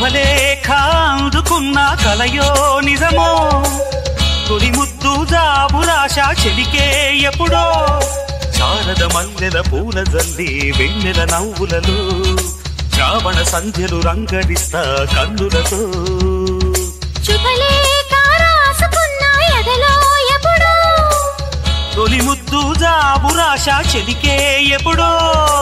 శుభలేఖ అందుకున్న కలయో నిజమో తొలి ముద్దు జాబురాశ చెలికే ఎప్పుడో శారద మల్లెల పూల జల్లి వెన్నెల నవ్వులలో శ్రావణ సంధ్యలు రంగడిస్తా కన్నులతో శుభలేఖ రాసుకున్న ఎదలో ఎప్పుడో తొలి ముద్దు జాబురాశ చెలికే ఎప్పుడో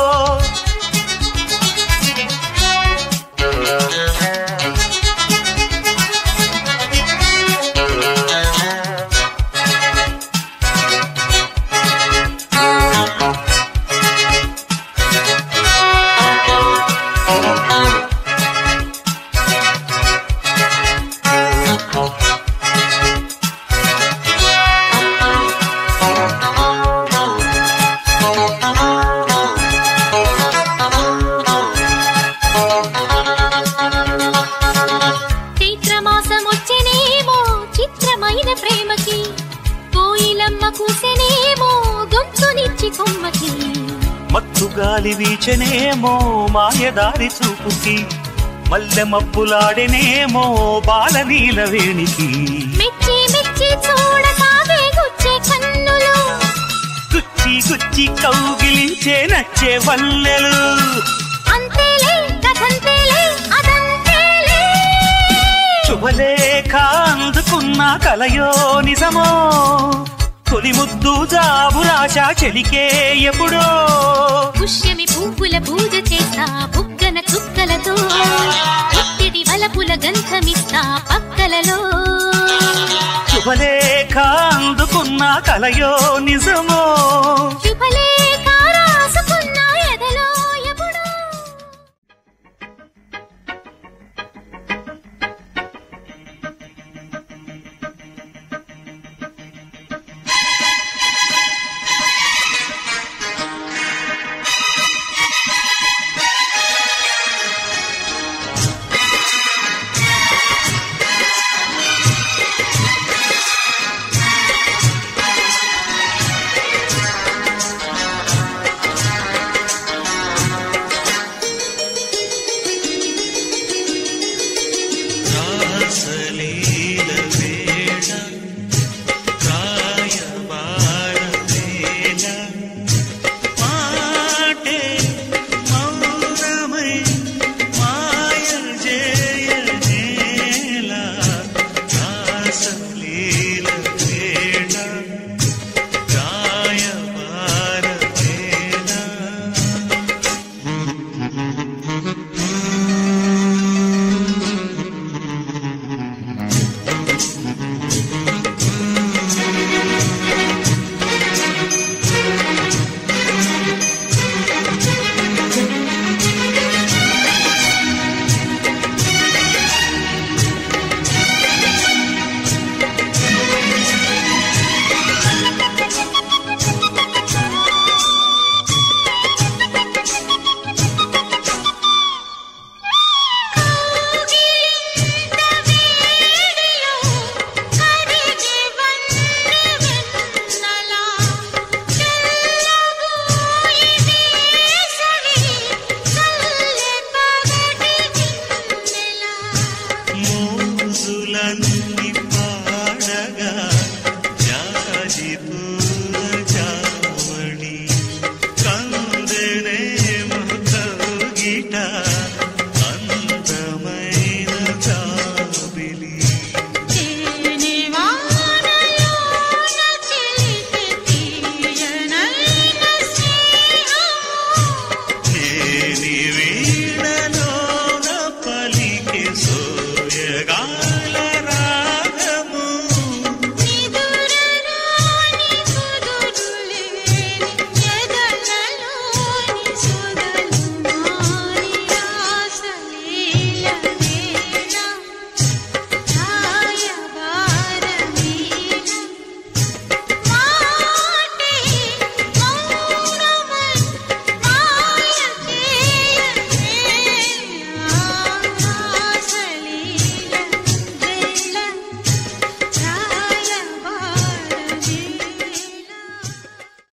ప్రేమకి కోయిలమ్మ కూసెనేమో గొంతునిచ్చి కొమ్మకి మత్తు గాలి వీచెనేమో మాయదారి చూపుకి మల్లె మబ్బులాడెనేమో బాలనీల వేణికి మెచ్చి మెచ్చి చూడసాగే గుచ్చే కన్నులు గుచ్చి గుచ్చి కౌగిలించే నచ్చే వల్లెలు అంతేలే కథంతేలే అదంతేలే శుభలేఖ అందుకున్న కలయో నిజమో తొలి ముద్దు జాబురాశ చెలికే ఎప్పుడో పుష్యమి పువ్వుల పూజ చేస్తా బుగ్గన చుక్కలతో పుట్టిడి వలపుల గంధమిస్తా పక్కలలో శుభలేఖ అందుకున్న కలయో నిజమో శుభలే